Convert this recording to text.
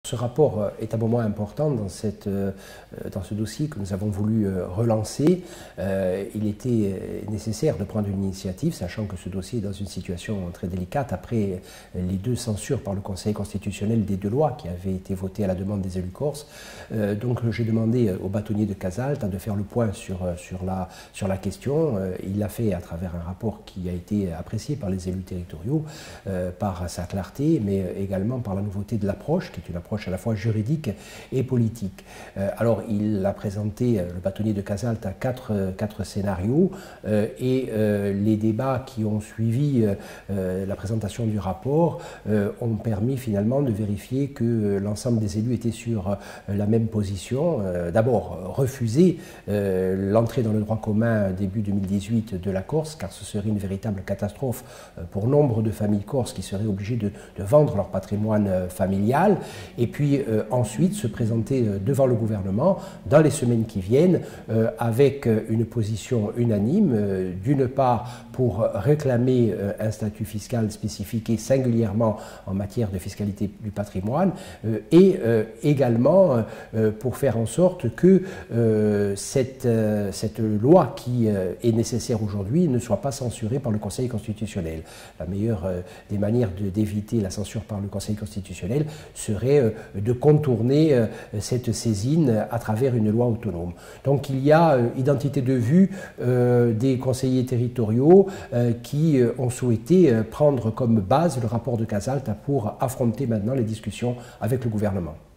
Ce rapport est un moment important dans ce dossier que nous avons voulu relancer. Il était nécessaire de prendre une initiative, sachant que ce dossier est dans une situation très délicate après les 2 censures par le Conseil constitutionnel des 2 lois qui avaient été votées à la demande des élus corses. Donc j'ai demandé au bâtonnier de Casalte de faire le point sur la question. Il l'a fait à travers un rapport qui a été apprécié par les élus territoriaux, par sa clarté, mais également par la nouveauté de l'approche, qui est une approche à la fois juridique et politique. Alors il a présenté, le bâtonnier de Casalte, à 4 scénarios et les débats qui ont suivi la présentation du rapport ont permis finalement de vérifier que l'ensemble des élus étaient sur la même position. D'abord, refuser l'entrée dans le droit commun début 2018 de la Corse, car ce serait une véritable catastrophe pour nombre de familles corses qui seraient obligées de vendre leur patrimoine familial. Et puis ensuite se présenter devant le gouvernement dans les semaines qui viennent avec une position unanime, d'une part pour réclamer un statut fiscal spécifique et singulièrement en matière de fiscalité du patrimoine et également pour faire en sorte que cette loi qui est nécessaire aujourd'hui ne soit pas censurée par le Conseil constitutionnel. La meilleure des manières d'éviter la censure par le Conseil constitutionnel serait de contourner cette saisine à travers une loi autonome. Donc il y a identité de vue des conseillers territoriaux qui ont souhaité prendre comme base le rapport de Casalte pour affronter maintenant les discussions avec le gouvernement.